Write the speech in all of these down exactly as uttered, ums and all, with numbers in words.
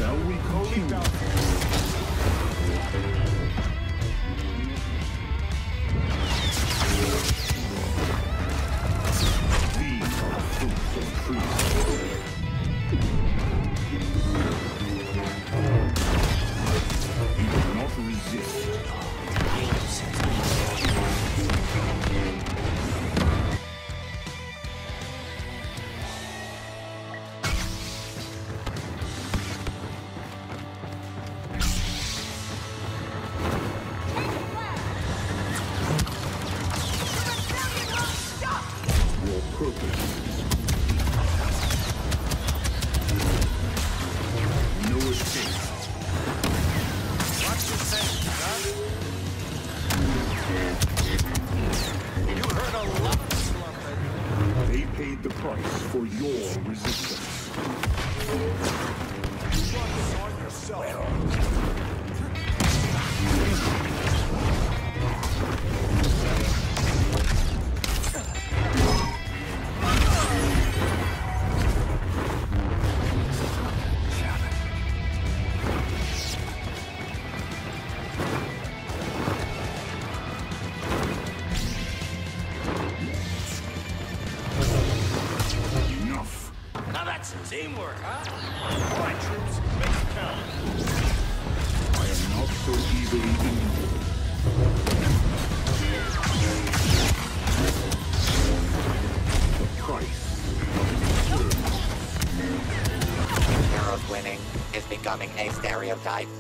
Shall we continue? These are the fruits of truth. You will not resist. The price for your resistance. On yourself. Teamwork, huh? All right, troops, make it count. I am not so easily injured. The price. Heroes winning is becoming a stereotype.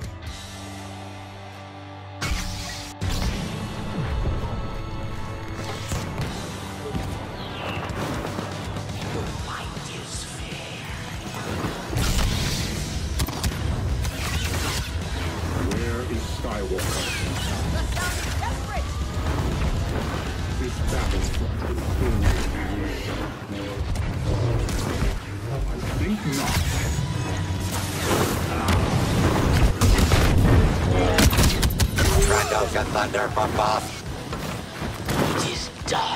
Ocean thunder from boss. It is done.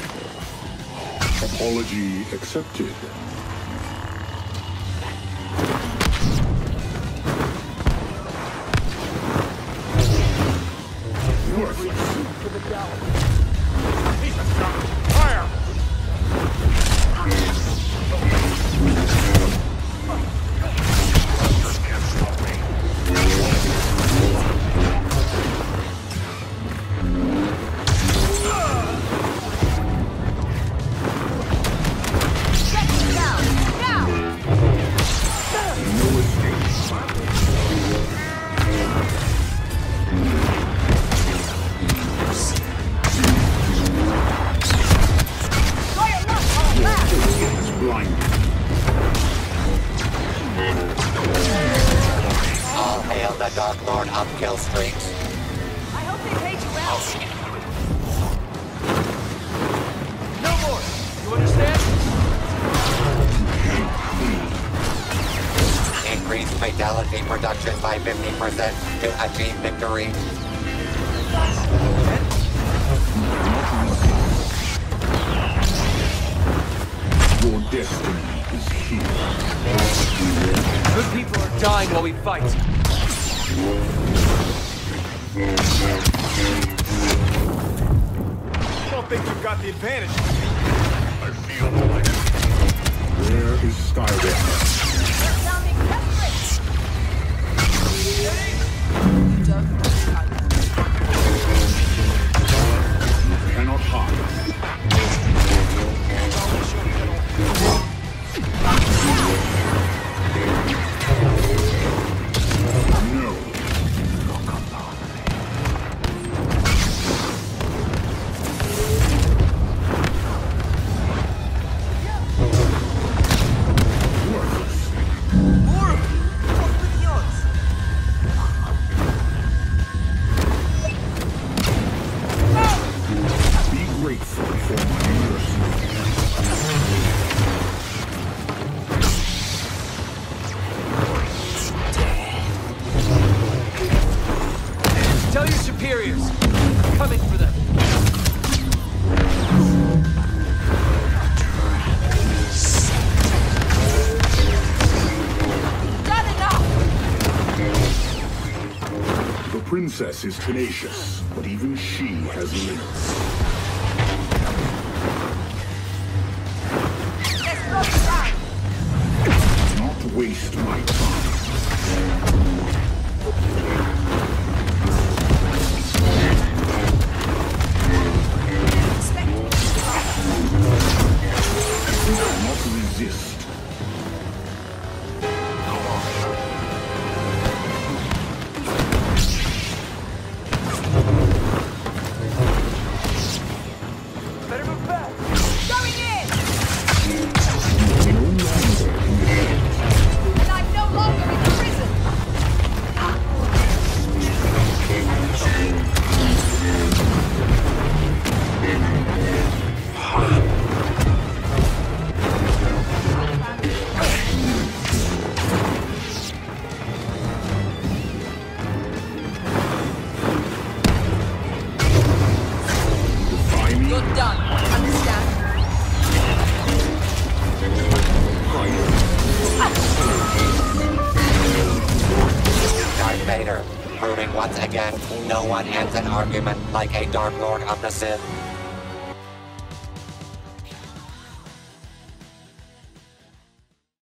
Apology accepted. Worthless. To the galaxy. Piece of stuff. Fire! All hail the Dark Lord of kill streaks. I hope they paid you well. No more! You understand? Increase fatality production by fifty percent to achieve victory. Your destiny is here. Good people are dying while we fight. I don't think you've got the advantage. I feel like it. Where is Skywalker? They're sounding desperate. You cannot hide. Worthless. princess is tenacious, but even she has limits. Let's blow it down. Not waste my time. Not resist. Better move back. Going in! No longer And I'm no longer in prison! You're done. Understand? Darth Vader, proving once again no one ends an argument like a Dark Lord of the Sith.